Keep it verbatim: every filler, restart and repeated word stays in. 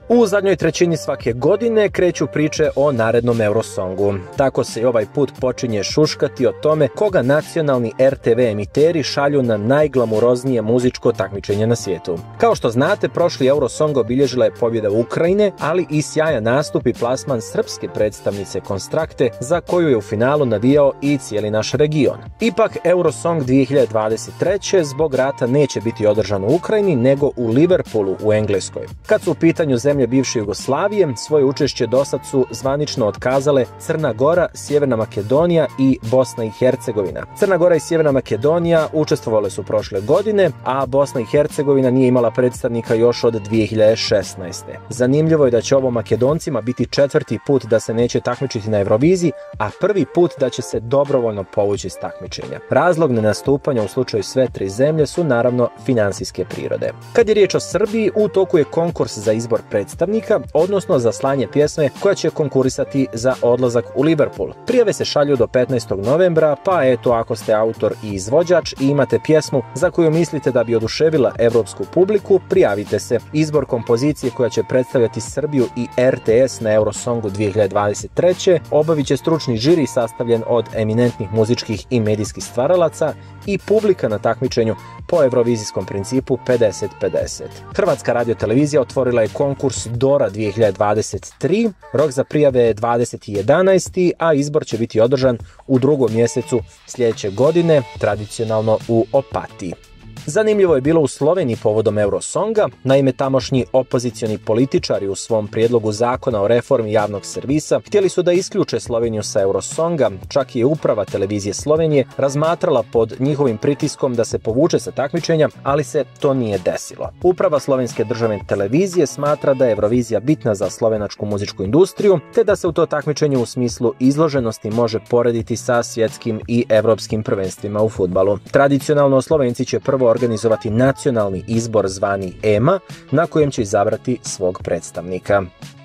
U zadnjoj trećini svake godine kreću priče o narednom Eurosongu. Tako se i ovaj put počinje šuškati o tome koga nacionalni er te ve emiteri šalju na najglamuroznije muzičko takmičenje na svijetu. Kao što znate, prošli Eurosong obilježila je pobjeda Ukrajine, ali i sjajan nastup i plasman srpske predstavnice Konstrakte, za koju je u finalu navijao i cijeli naš region. Ipak, Eurosong dvije hiljade dvadeset treće zbog rata neće biti održan u Ukrajini, nego u Liverpoolu u Engleskoj. Kad su u pitanju zemlje bivše Jugoslavije, svoje učešće dosad su zvanično otkazale Crna Gora, Sjeverna Makedonija i Bosna i Hercegovina. Crna Gora i Sjeverna Makedonija učestvovale su prošle godine, a Bosna i Hercegovina nije imala predstavnika još od dvije hiljade šesnaeste. Zanimljivo je da će ovo Makedoncima biti četvrti put da se neće takmičiti na Euroviziji, a prvi put da će se dobrovoljno povući s takmičenja. Razlog nenastupanja u slučaju sve tri zemlje su naravno finansijske prirode. Kad je riječ o Srbiji, u toku je konkurs za izbor predstavnika, odnosno za slanje pjesme koja će konkurisati za odlazak u Liverpool. Prijave se šalju do petnaestog novembra, pa eto, ako ste autor i izvođač i imate pjesmu za koju mislite da bi oduševila evropsku publiku, prijavite se. Izbor kompozicije koja će predstavljati Srbiju i er te es na Eurosongu dvije hiljade dvadeset treće obavit će stručni žiri sastavljen od eminentnih muzičkih i medijskih stvaralaca i publika na takmičenju po evrovizijskom principu pedeset pedeset. Hrvatska radiotelevizija otvorila je konkurs Dora dvije hiljade dvadeset tri, rok za prijave je dvadeseti jedanaesti, a izbor će biti održan u drugom mjesecu sljedeće godine, tradicionalno u Opatiji. Zanimljivo je bilo u Sloveniji povodom Eurosonga. Naime, tamošnji opozicioni političari u svom prijedlogu zakona o reformi javnog servisa htjeli su da isključe Sloveniju sa Eurosonga, čak je uprava televizije Slovenije razmatrala pod njihovim pritiskom da se povuče sa takmičenja, ali se to nije desilo. Uprava slovenske državne televizije smatra da je Eurovizija bitna za slovenačku muzičku industriju, te da se u to takmičenje u smislu izloženosti može porediti sa svjetskim i evropskim prvenstvima u fudbalu. Tradicionalno, Slovenci će prvo organizovati nacionalni izbor zvani E M A, na kojem će izabrati svog predstavnika.